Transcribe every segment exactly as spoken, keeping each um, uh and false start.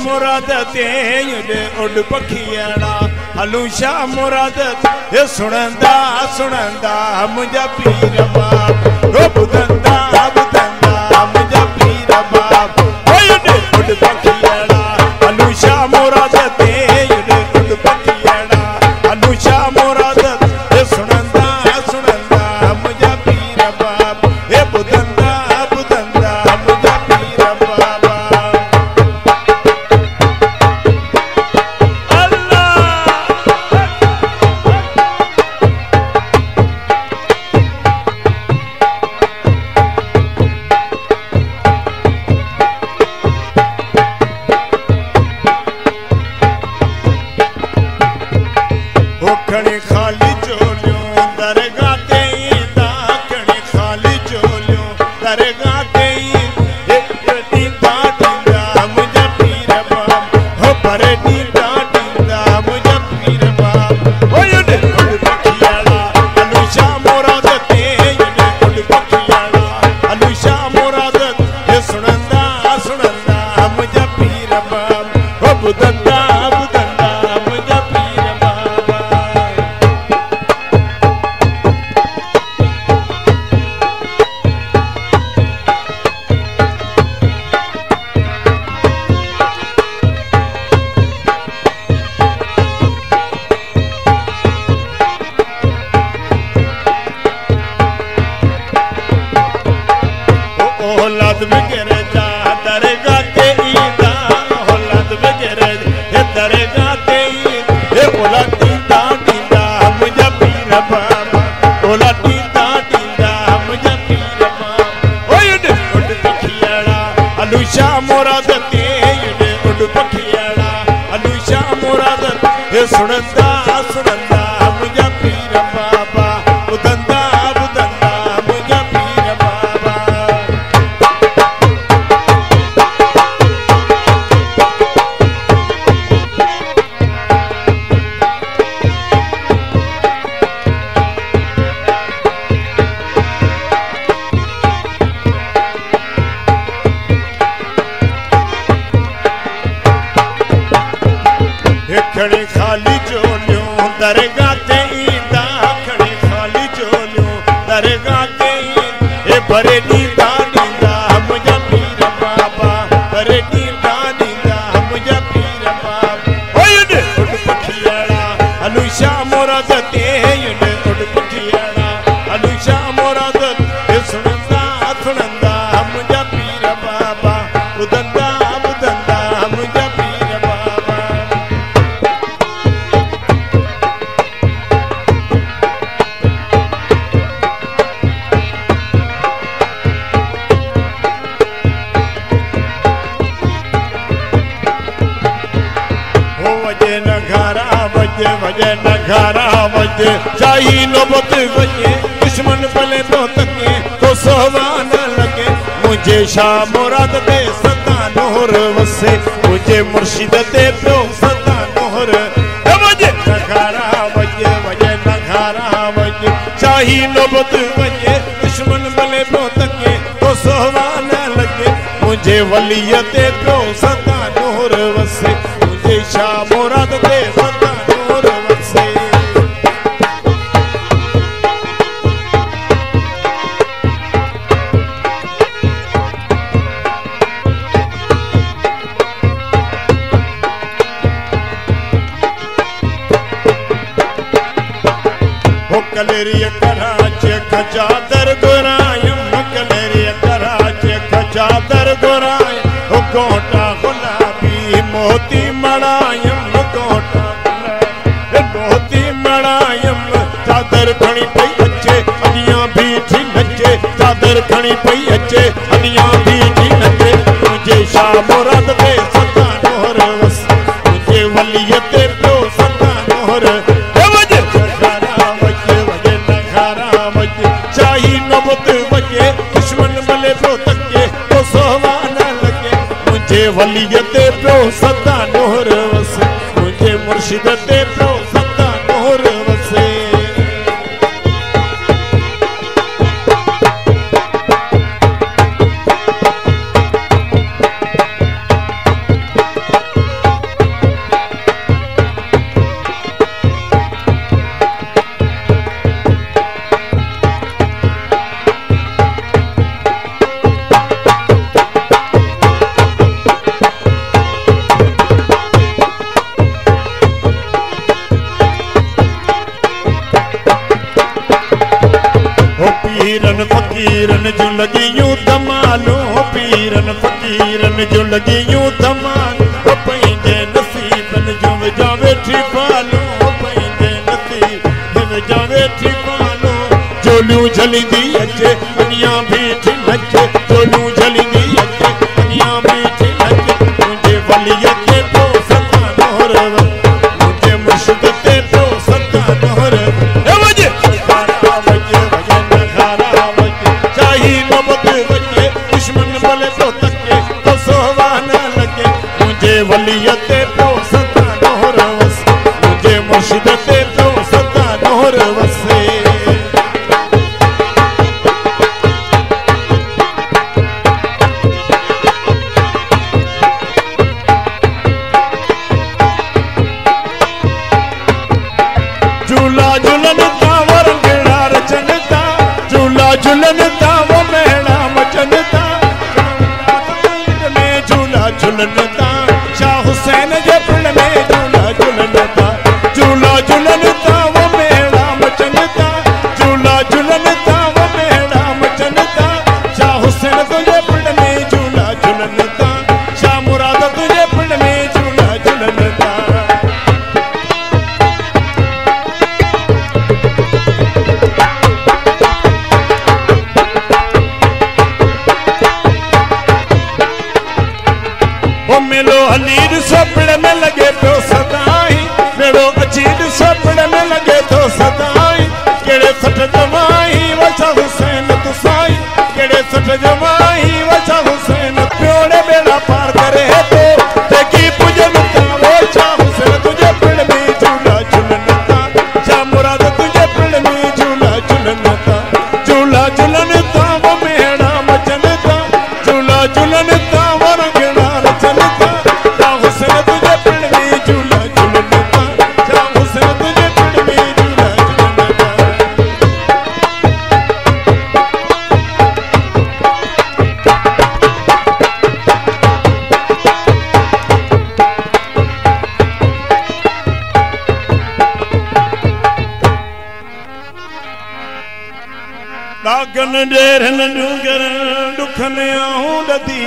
मुराद ते उड़ पखियाड़ा हलू शाह मुराद ये सुनंदा सुनंदा मुझा पीर बाप ओ बुदंदा बुदंदा मुझा पीर बाप उड़ पखियाड़ा हलू शाह मुराद ते उड़ पखियाड़ा हलू शाह मुराद ये सुनंदा सुनंदा मुझा पीर बाप ए बुदंदा बुदंदा मुझा पीर बाप खड़े खाली चोलियों दरगाह ते ईंदा खड़े खाली चोलियों दरगाह ते ईंदा ॾींदा मुंहिंजा पीर बाप हो पर ॾींदा ॾींदा मुंहिंजा पीर बाप हो उड़ पखियाड़ा हलू शाह मुराद ते उड़ पखियाड़ा हलू शाह मुराद ये सुनंदा सुनंदा मुंहिंजा पीर बाप हो बुधंदा बुधंदा मुंहिंजा पीर बाप औलाद वगैरह जा दरगाह ते ईंदा औलाद वगैरह ये दरगाह ते ये औलाद ॾींदा ॾींदा मुंहिंजा पीर बाप औलाद ॾींदा ॾींदा मुंहिंजा पीर बाप ओ उड़ उड़ पखियाड़ा हलू शाह मुराद ते उड़ पखियाड़ा हलू शाह मुराद ये सुनंदा सुनंदा मुंहिंजा पीर बाबा बुधंदा बुधंदा मुंहिंजा पीर बाबा खड़े खाली चोलियों दरगाह ते ईंदा खड़े खाली चोलियों दरगाह ते ए भरे ॾींदा ॾींदा मुंहिंजा पीर बाबा भरे ॾींदा ॾींदा मुंहिंजा पीर बाप ओ उड़ उड़ पखियाड़ा हलू शाह मुराद ते उड़ पखियाड़ा हलू शाह मुराद ये सुनंदा सुनंदा मुंहिंजा पीर बाबा बुधंदा बुधंदा मुंहिंजा पीर बाबा वजे नगारा वजे वजे नगारा वजे चाही नौबत वजे दुश्मन भले तो तके तो सोवान लगे मुझे शाह मुराद ते सदा नूर वसे मुझे मुर्शिद ते प्यो सदा नूर वजे नगारा वजे वजे नगारा वजे चाही नौबत वजे दुश्मन भले तो तके तो सोवान लगे मुझे वलिय ते प्यो सदा नूर वसे शाह मुराद ते सदा नूर वसे हो कलेरिया कराचे खचा दर गुरायम कलेरिया कराचे खचा दर गुराय हो गोटा गुलाबी मोती मड़ायम गोटा मोती मड़ायम चादर खणी पई अचे अनिया भी थी नचे चादर खणी पई अचे अनिया भी थी नचे मुझे शाह मुराद ते सदा नूर वस मुझे वलिय ते प्यो सदा नूर वजे नगारा वजे वजे नगारा वजे चाही नौबत वजे दुश्मन भले प्यो तके तो सोवान लगे मुझे वलिय ते प्यो सदा नूर वसे मुझे मुर्शिद ते प्यो सदा नूर वसे लगी यूं धमान ओ पंहिंजे नसीबन जो जावे ठिपालो पंहिंजे नसीबन जावे ठिपालो जोलियूं झलींदी अचे अॻियां बीठी नचे जोलियूं झलींदी अचे अॻियां बीठी नचे मुंहिंजे वलीअ ते तो सदा नोर मुंहिंजे मुर्शिद ते तो सदा नोर ए वजे खारा वजे वजन खारा वजे चाही नबत वजे दुश्मन भले तो तके तो सोवा न लगे मुंहिंजे वलीअ ते तो सदा नोर वसे मुंहिंजे मुर्शिद ते तो सदा नोर वसे झूला झूलन ता वरंगड़ा रचन ता झूला झूलन ता वो मेड़ा मचन ता में झूला झूलन ता शाह हुसैन जे फुल में झूला झूलन ता झूला झूलन ता वो मेड़ा मचन ता झूला झूलन ता वो मेड़ा मचन ता शाह हुसैन तुझे फुल में झूला झूलन ता शाह मुराद तुझे फुल में झूला झूलन ता मेलो हलीर सपड़े में लगे तो सदाई मेलो अजीद सपड़े में लगे तो सदाई केड़े सठ जमाई वचा हुसैन तुसाई केड़े सठ जमाई वचा हुसैन प्योड़े बेड़ा पार करे तो देखी पूजन ता वो चा हुसैन तुझे पिंड में झूला झूलन ता चा मुराद तुझे पिंड में झूला झूलन ता झूला झूलन ता वो मेड़ा मचन ता झूला झूलन ता वो रंगड़ा रचन ता हुसैन तुझे पिंड में झूला झूलन ता चा हुसैन तुझे पिंड में झूला झूलन ता दागन डेरन डूंगर दुख में आऊं लदी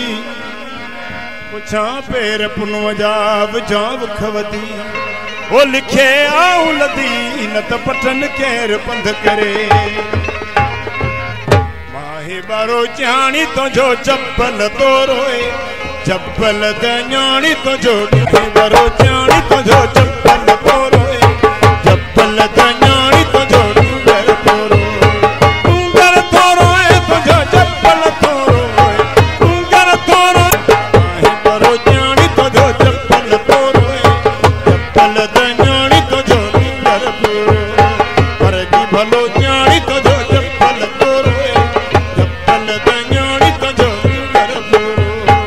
पुछा पेर पुनव जाब जाब खवदी वो लिखे आऊं लदी न त पठन केर पंध करे माही बारो जानी तो जो चप्पल तो रोए चप्पल त न्याणी तो जो बारो जानी तो जो चप्पल तो रोए चप्पल त न्याणी तो जो डूंगर तो रोए डूंगर तो रोए तो जो चप्पल तो रोए डूंगर तो रोए माही बारो जानी तो जो चप्पल तो रोए चप्पल त न्याणी तो जो डूंगर तो रोए पर की भलो जानी तो जो चप्पल तो रोए चप्पल त न्याणी तो जो डूंगर तो रोए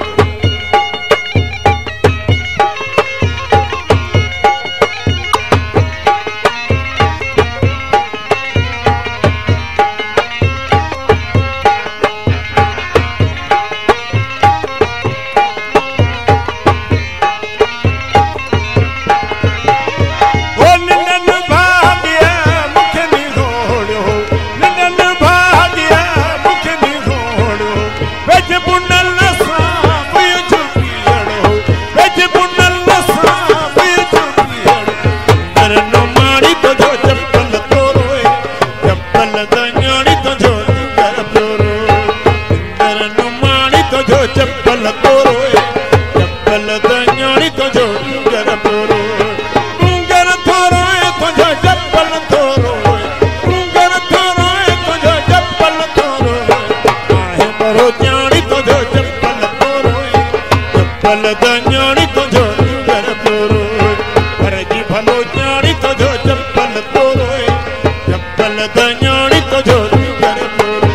ओ निनन भाग्या मुखे नी घोड़ो निनन भाग्या मुखे नी घोड़ो वेच बुनल सांप चुकियड़ो वेच बुनल सांप चुकियड़ो नरनो माड़ी तो जो चप्पल तो रोए चप्पल त न्याणी तो जो डूंगर तो रोए नरनो माड़ी तो जो चप्पल तो रोए चप्पल त न्याणी तो जो डूंगर तो रोए डूंगर तो रोए तो जो चप्पल तो रोए डूंगर तो रोए तो जो चप्पल तो रोए आहे बरो न्याणी तो जो चप्पल तो रोए चप्पल त न्याणी तो जो डूंगर तो रोए पर जी भलो न्याणी तो जो चप्पल तो रोए चप्पल त न्याणी तो जो डूंगर तो रोए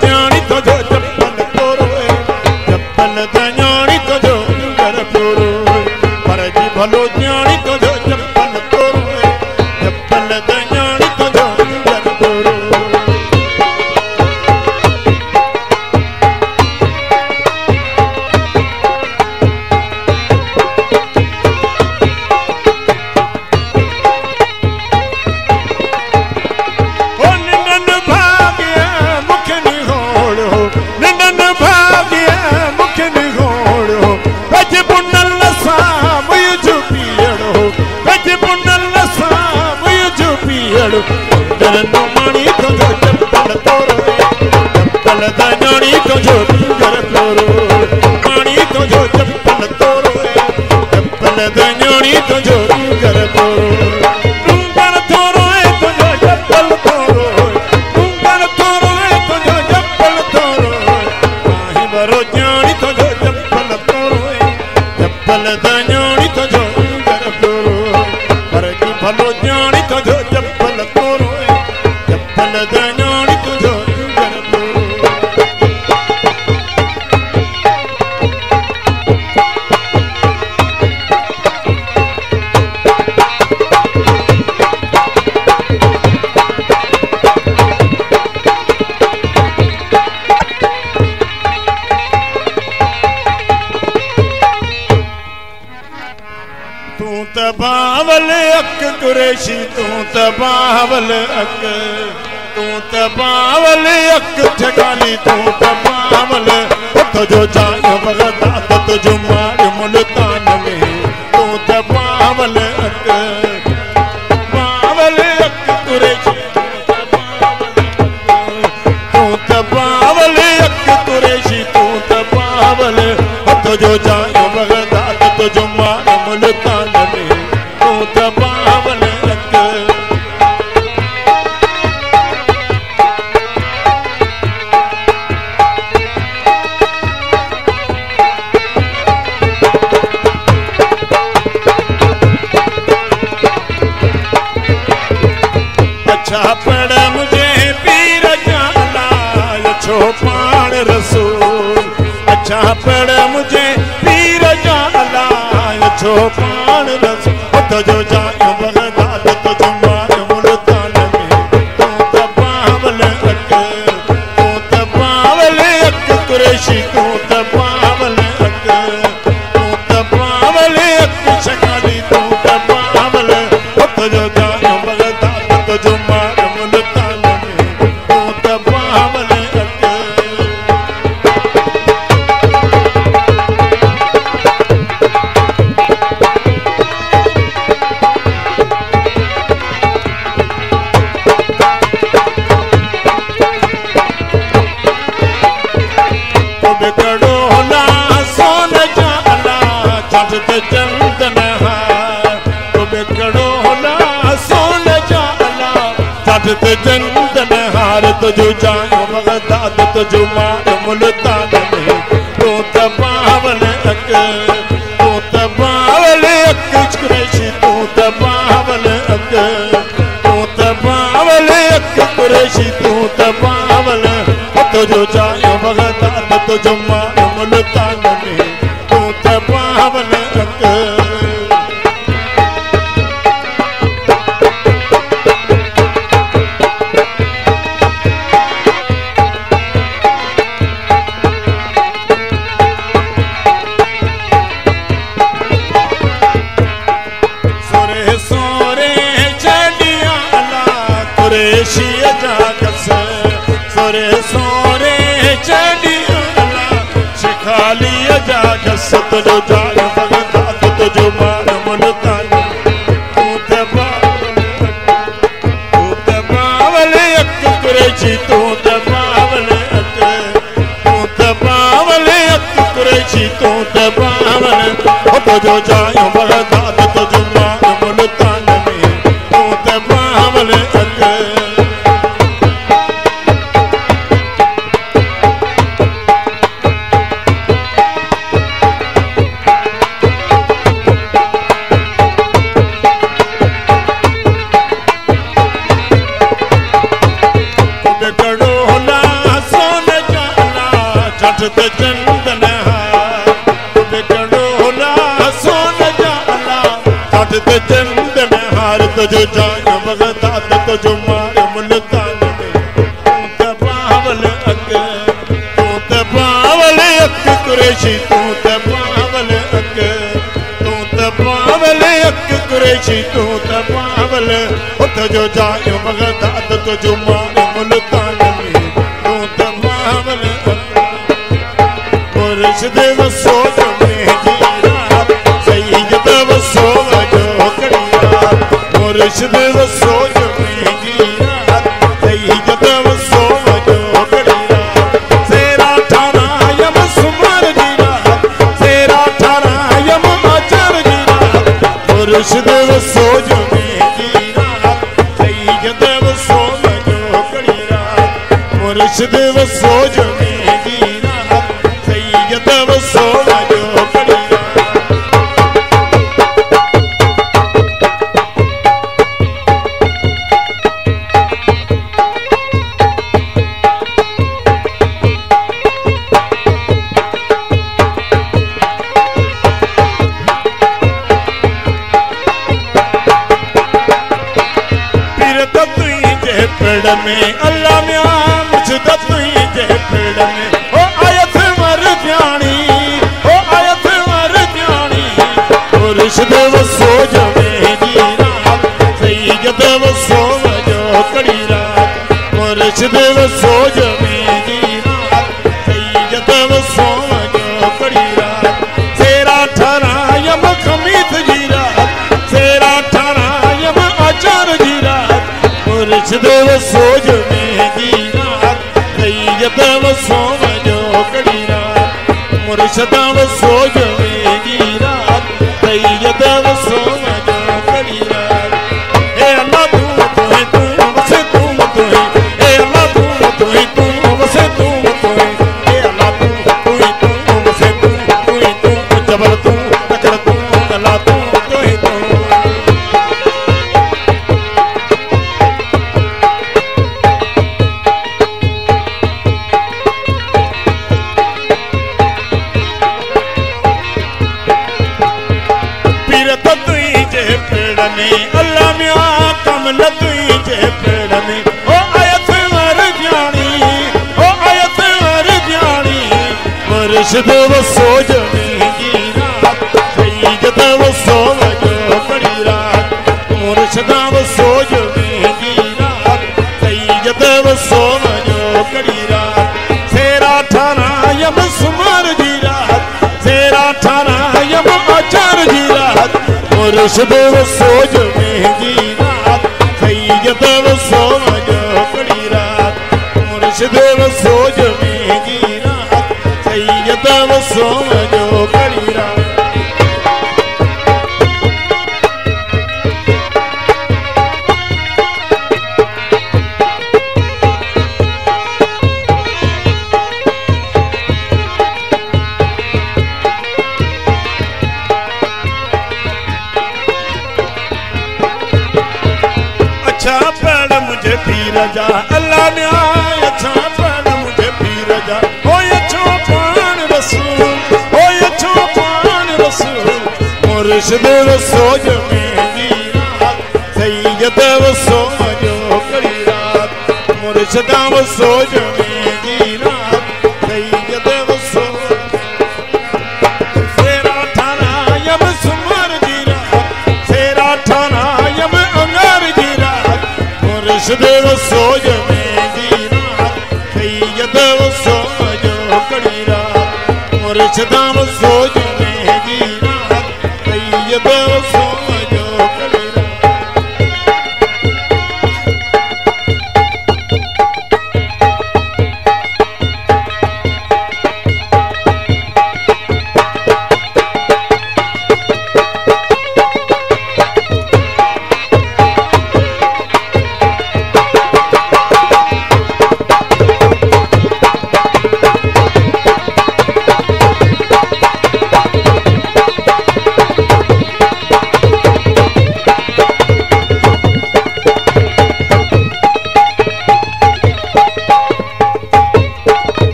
जानी तो जो चप्पल तोरो चप्पल जानी तो जो घर तोरो पर जी भलो जानी तो जो चप्पल तोरो चप्पल जानी तो जो घर तोरो मानी तो जो चप्पल तोरो चप्पल जानी तो जो घर तोरो मानी तो जो चप्पल तोरो चप्पल जानी तो जो घर तोरो घर तोरो तो जो चप्पल तोरो घर तोरो तो जो चप्पल तोरो माही बरो जानी तो जो चप्पल तोरो चप्पल जानी तो जो घर तोरो पर की भलो जानी तो जो चप्पल तोरो चप्पल जानी तो जो घर तोरो तू त बावल अक कुरैशी तू त बावल अक तू त बावल अक ठगाली तू त बावल तो जो जायो बगदाद तो जो मार मुल्तान में तू त बावल अक बावल अक कुरैशी तू त बावल अक कुरैशी तू त बावल तो जो जायो बगदाद तो जो मार मुल्तान में तू त बावल अक अच्छा पड़ मुझे पीर जाला छो पाण रसूल अच्छा पड़ मुझे पीर जाला छो पाण रसूल तो जो जायो बगदाद तो जो मार मुल्तान में तू त बावल अक तू त बावल अक कुरैशी तू त बावल अक तू त बावल अक शकाली तू त बावल तो जो जायो बगदाद तो जो मार मुल्तान में तू त बावल अक बिकड़ो ना सोन जाला चंद चंदन हार तो बिकड़ो ना सोन जाला चंद चंदन हार तो जो जायो बगदाद तो जो मार मुल्तान में तू त बावल अक तू त बावल अक कुरैशी तू त बावल अक तू त बावल अक कुरैशी तू त बावल तो जो जायो बगदाद तो जो मार मुल्तान में तू त बावल अक सोरे सोरे चढ़िया कुरैशी जा कस सोरे सोरे चढ़िया शिखाली जा कस तो जो जायो बगदाद तो जो मार मुल्तान तू त बावल तू त बावल अक कुरैशी तू त बावल अक तू त बावल अक कुरैशी तू त बावल तो जो जायो बगदाद तो जो मार मुल्तान में तू त बावल अक बिकड़ो ना सोन चट ते चंदन हार बिकड़ोला सोन जाला चट ते चंदन हार तुझो जान बगदाद तुझो मार मुल्तान में तू ते पावल अक तू ते पावल अक कुरैशी तू ते पावल अक तू ते पावल अक कुरैशी तू ते पावल तुझो जान बगदाद तुझो मार मुल्तान में तू ते पावल मुर्शिद वसो में जीरा सैयद वसो जो कड़िया मुर्शिद वसो में जीरा सैयद वसो जो कड़िया सेरा ठाना यम सुमर जीरा सेरा ठाना यम आचार जीरा मुर्शिद वसो में जीरा सैयद वसो जो कड़िया मुर्शिद वसो में जीरा सैयद वसो जो कड़िया पेड़ में अल्लाह म्यां मुझदा तुई जे पेड़ में ओ आयत मर जानी ओ आयत मर जानी मुर्शिद वसो जो में जीरा सैयद वसो जो कड़ी रात मुर्शिद वसो जो में जीरा सैयद वसो जो कड़ी रात सेरा ठाना यम खमीत जीरा सेरा ठाना यम आचार जीरा मुर्शिद वसो जो में जीरा सैयद वसो जो कड़ी रात मुर्शिद वसो जो में जीरा सैयद वसो जो कड़ी रात ए अल्लाह तू तू है तू वसे तू तू है ए अल्लाह तू तू है तू वसे तू तू है ए अल्लाह तू तू है तू वसे तू तू है तू जबल तू तकड़ तू अल्लाह तू तू है तू अल्लाह म्यां कमल तुई जे पेड़ में ओ आयत मर जानी ओ आयत मर जानी मुर्शिद वसो जो में जीरा सैयद वसो जो कड़ी रात मुर्शिद वसो जो में जीरा सैयद वसो जो कड़ी रात सेरा ठाना यम सुमर जीरा सेरा ठाना यम आचार जीरा मुर्शिद वसो जो में जीरा सैयद वसो जो कड़ी रात मुर्शिद वसो जो में जीरा सैयद वसो जो कड़ी रात अच्छा पढ़ मुझे पीर जा अल्लाह म्यां अच्छा पढ़ मुझे पीर जा ओ अच्छो पान रसूल ओ अच्छो पान रसूल मुर्शिद वसो जो में जीरा सैयद वसो जो कड़ी रात मुर्शिद वसो जो में जीरा सैयद वसो सेरा ठाना यम सुमर जीरा सेरा ठाना यम अंगार जीरा मुर्शिद वसो जो में जीरा सैयद वसो जो कड़ी रात मुर्शिद वसो जो में जीरा सैयद वसो जो